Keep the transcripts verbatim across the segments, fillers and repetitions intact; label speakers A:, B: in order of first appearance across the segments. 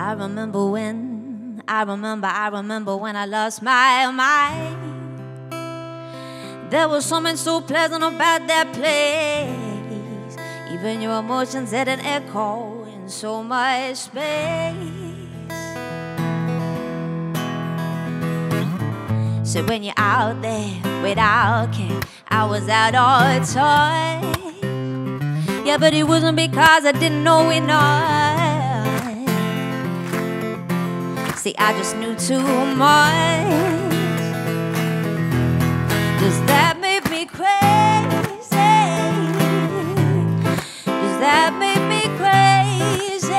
A: I remember when, I remember, I remember when I lost my mind. There was something so pleasant about that place. Even your emotions had an echo in so much space. So when you're out there without care, I was out all time. Yeah, but it wasn't because I didn't know enough. See, I just knew too much. Does that make me crazy? Does that make me crazy?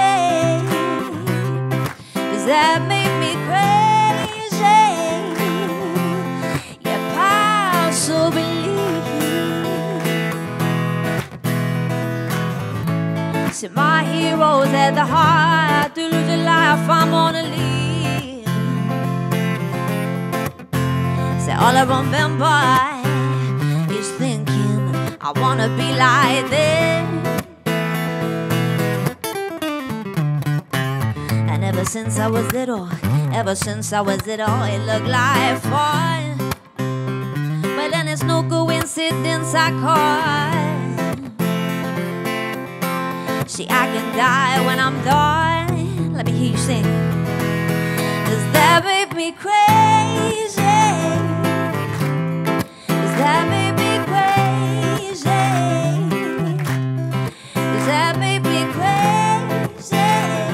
A: Does that make me crazy? Yeah, possibly. See, my heroes had the heart to lose a life I'm on a lead. Say, all I remember is thinking I wanna be like them. And ever since I was little, ever since I was little, it looked like fun. But then it's no coincidence I caught. See, I can die when I'm done. Let me hear you sing. Does that make me crazy? Does that make me crazy? Does that make me crazy?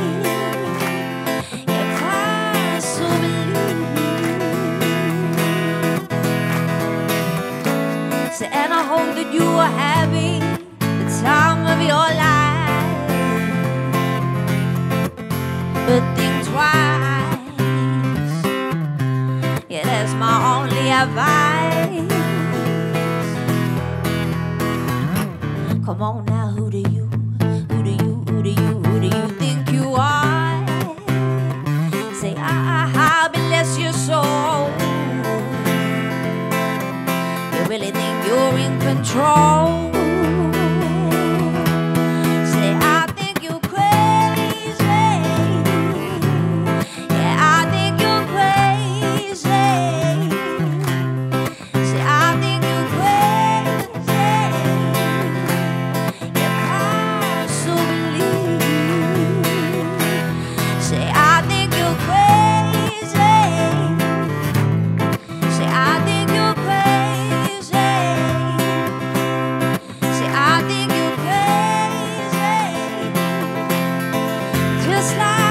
A: Yeah, possibly. So, and I hope that you are having the time of your life. But think twice. Yeah, that's my only advice. Come on now, who do you, who do you, who do you, who do you think you are? Say, ah, ah, bless your soul. You really think you're in control? Just like